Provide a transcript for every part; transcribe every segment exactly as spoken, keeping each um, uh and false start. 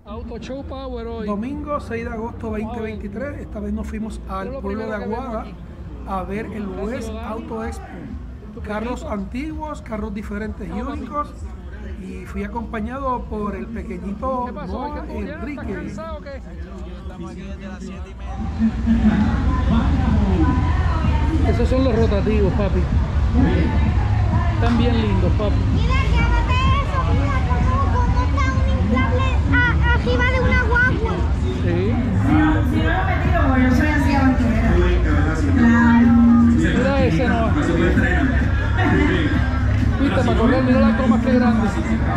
Auto Show Power hoy. Domingo seis de agosto veinte veintitrés. Esta vez nos fuimos al pueblo de Aguada a ver el West Auto Expo. Carros antiguos, carros diferentes y únicos. Y fui acompañado por el pequeñito Noah Enrique. ¿Estás o qué? Estamos aquí desde las siete y media. Esos son los rotativos, papi. Están bien lindos, papi. Mira, llévate eso, mira cómo, cómo está un inflable a- arriba de una guagua. Sí. Si no, si no lo he metido, porque yo soy así aventurera. Claro. Mira ese, no. Viste, para correr, mira las gomas que grandes.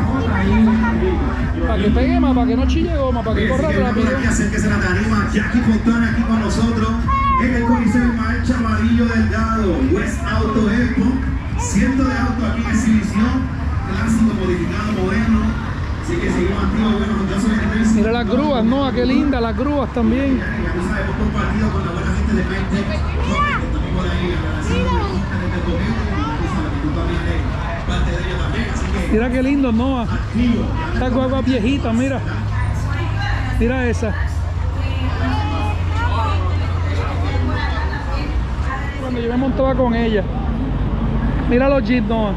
Para que pegue más, para que no chille goma, para que corra rápido. Acérquese a la tarima, Jackie Fontana aquí con nosotros en el Coliseo Ismael Chamarillo Delgado, West Auto Expo, cientos de autos aquí en exhibición, clásico, modificado, moderno, así que seguimos activos, bueno, con todas sus Mira las grúas, no, qué linda, las grúas también. Ya tú sabes, hemos compartido con la buena gente de Maytech, también por ahí, agradeciendo a la gente del documento, y tú sabes que tú también eres parte de ello también, así que Mira qué lindo, Noah. activo. Estas guaguas viejitas, mira. Mira esa. Cuando yo me montaba con ella. Mira los Jeep, Noah.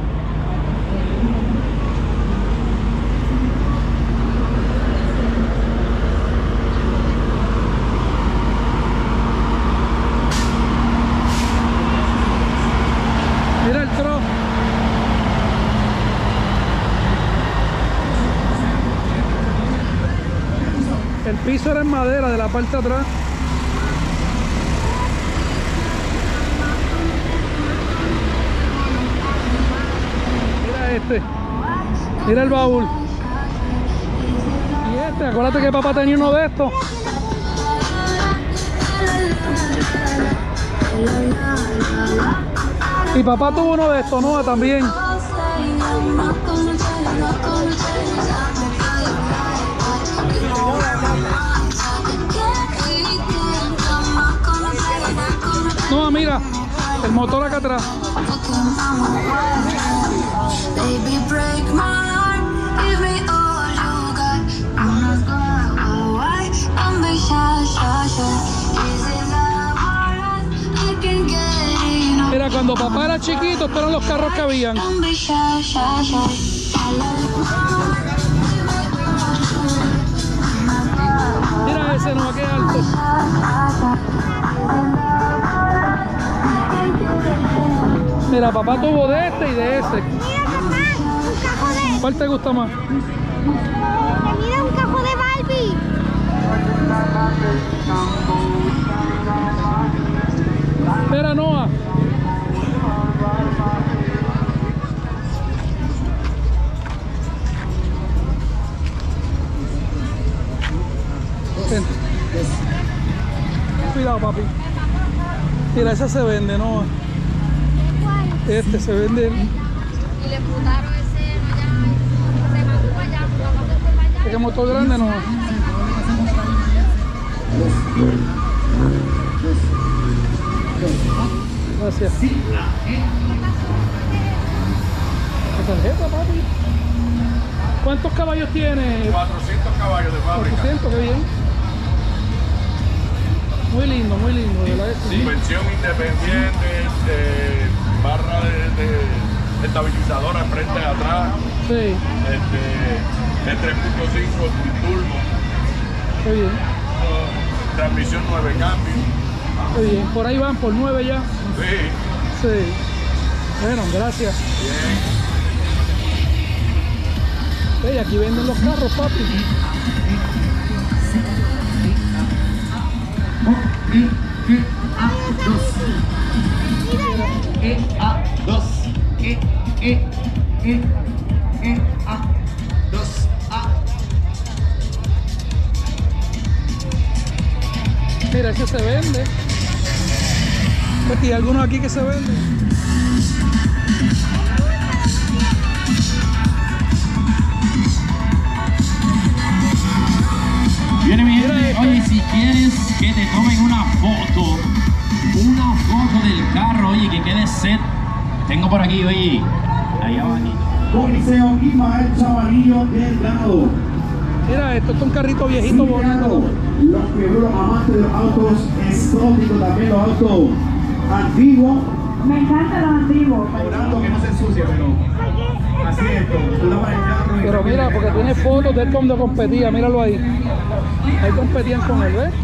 Mira el tro. El piso era en madera de la parte de atrás. Mira este. Mira el baúl. Y este, acuérdate que papá tenía uno de estos. Y papá tuvo uno de estos, ¿no? También. No, mira, el motor acá atrás. Baby, break my heart, give me all you got. I'm not gonna why I'm be shy, shy, shy. Is it love or lust? I can get enough. Mira, cuando papá era chiquito, estos eran los carros que habían. I'm be shy, shy, shy. Mira ese, no, qué alto. Mira, papá tuvo de este y de ese. Mira, papá, un cajo de... ¿Cuál te gusta más? Mira, un cajo de Barbie. Espera, Noah. Ven. Cuidado, papi. Mira, ese se vende, Noah. Este se vende. Y le putaron ese allá, se mandó allá, papá se fue allá. ¿Es que motor grande, no? Gracias. ¿Qué tarjeta, papi? ¿Cuántos caballos tiene? cuatrocientos caballos de fábrica. cuatrocientos, qué bien. Muy lindo, muy lindo, de verdad que sí. Suspensión independiente, eh, barra de, de estabilizadora frente y atrás, Sí, este, de tres punto cinco turbo, qué bien, uh, transmisión nueve cambios. qué bien. Por ahí van, por nueve ya. Sí, Sí. Bueno, gracias. bien. Hey, aquí venden los carros, papi. E A dos. E, E, E, E, A dos. A. Mira, ese se vende. ¿Y algunos aquí que se venden? Viene mi gente, oye, si quieres que te tomen una foto, una foto del carro, oye, que quede set. Tengo por aquí, oye, ahí abajito. Coliseo Ismael Chamarillo Delgado. Mira, esto es un carrito viejito bonito. Los que los amantes de los autos exóticos, también los autos antiguos. Me encantan los antiguos. Logrando que no se ensucie, pero así es, tú la vas a echar. Pero mira, porque tiene fotos de él cuando competía, míralo ahí. Ahí competían con él, ¿ves?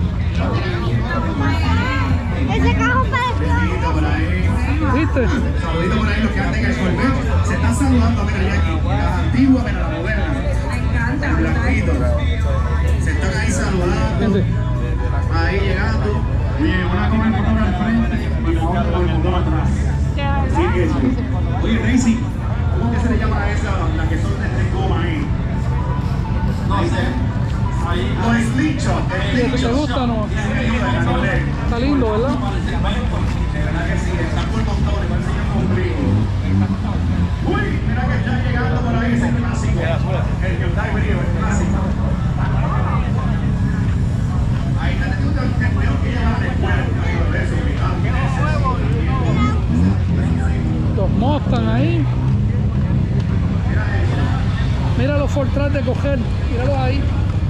Ese carro pareció. Por ahí. ¿Viste? Saludito por ahí los que anden en el Corvette. Se están saludando, mira, Jackie. Las antiguas, mira, las modernas. Me encanta. El blanquito. Se están ahí saludando. ¿Viste? Ahí llegando. Oye, una con el motor al frente y la otra con el motor atrás. Así que, oye, Racing, ¿cómo que se le llama a esa, las que son de, de goma ahí? No sé. No, es slingshot. ¿Te gusta o no? Está lindo, ¿verdad? ¿Verdad que sí? Están por montones, parece que es un ombligo. Uy, mira que está llegando por ahí ese clásico. El Hyundai Brio, el clásico. Ahí está teniendo el templeo que lleva después. Los Mustang ahí. Mira los Ford Track de coger. Míralos ahí.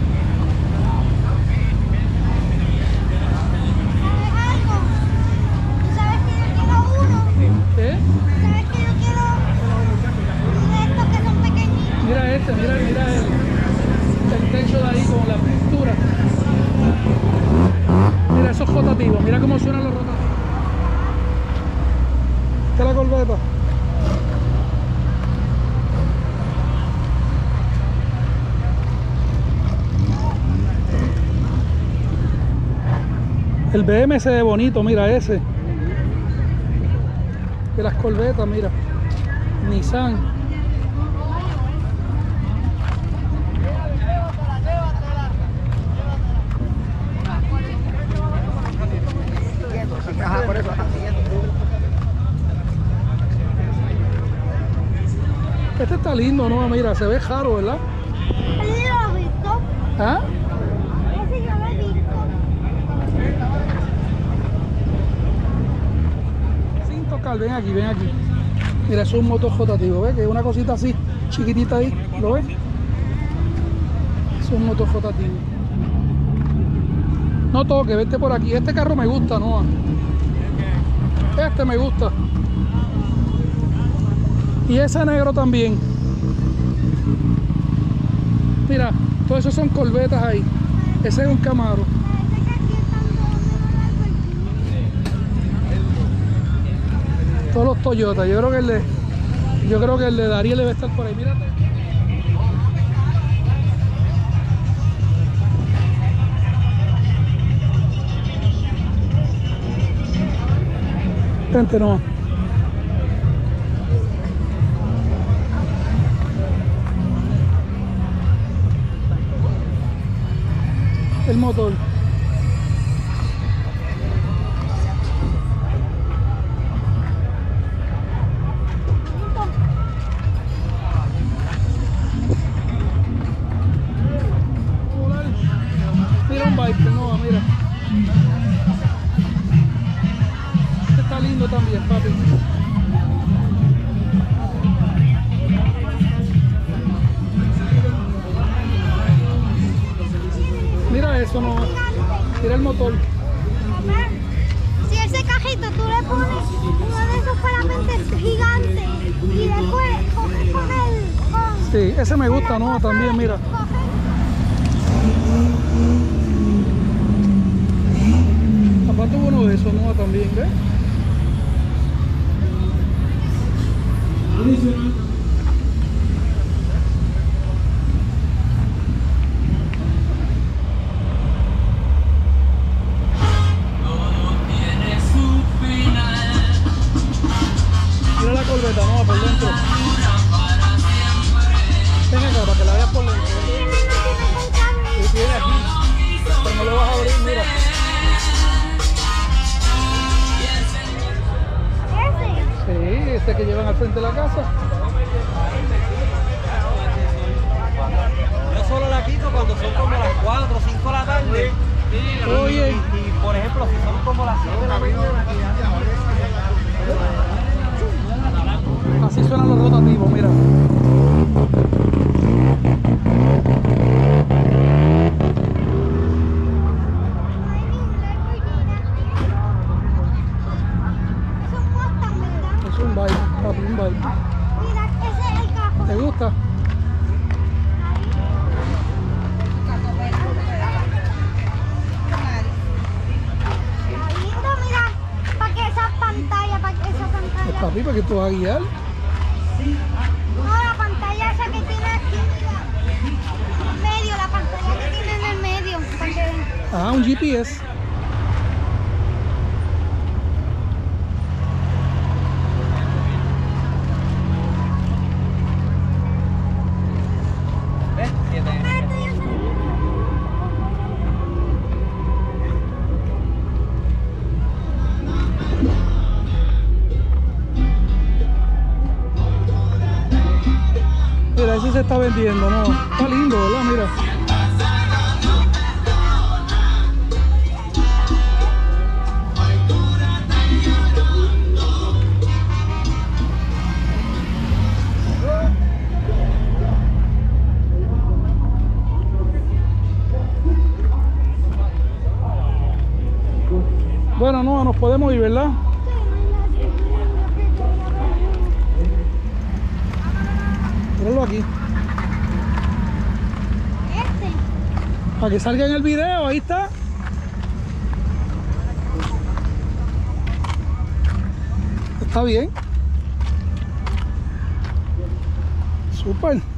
¿Sabes que yo quiero uno? ¿Eh? ¿Sabes que yo quiero de estos que son pequeñitos? Mira este, mira, mira el, el techo de ahí con la pintura. Mira esos rotativos, mira cómo suenan los rotativos. ¿Qué es la Corvette? El B M se ve bonito, mira ese. De las Corvettes, mira. Nissan. Este está lindo, ¿no? Mira, se ve raro, ¿verdad? ¿Ese yo lo he visto? ¿Ah? Ese yo lo he visto. Sin tocar, ven aquí, ven aquí. Mira, eso es un motor rotativo, ¿ves? Que es una cosita así, chiquitita ahí, ¿lo ves? Eso es un motor rotativo. No toque, vete por aquí. Este carro me gusta, ¿no? Este me gusta. Y ese negro también. Mira, todos esos son Corvettes ahí. Ese es un Camaro. Todos los Toyota. Yo creo que el de, yo creo que el de Dariel debe estar por ahí. Mírate. Vente, no. El motor. Mira un bike, no, mira. Este está lindo también, papi. Mira eso, no. Mira el motor. Si ese cajito tú le pones uno de esos parapentes gigantes y después coges con él. Con, Sí, ese me gusta, ¿no? También, mira. Papá tuvo uno de esos, ¿no? También, ¿ves? Mira la Corvette, ¿no? Por dentro. Ven acá para que la veas por dentro. Y tiene aquí. Pero no lo vas a abrir, mira. Sí, este que llevan al frente de la casa. Yo solo la quito cuando son como las cuatro o cinco de la tarde. Oye. Y, y por ejemplo, si son como las siete de la mañana. Así suenan los rotativos, mira. porque tú vas a guiar. No, la pantalla esa que tiene aquí, mira. En medio, la pantalla que tiene en el medio. Para que... Ah, un G P S. ¿Ves? Siete. Mira, ese se está vendiendo, ¿no? Está lindo, ¿verdad? Mira. Bueno, no, nos podemos ir, ¿verdad? Míralo aquí. Este. Para que salga en el video, ahí está. Está bien. Súper.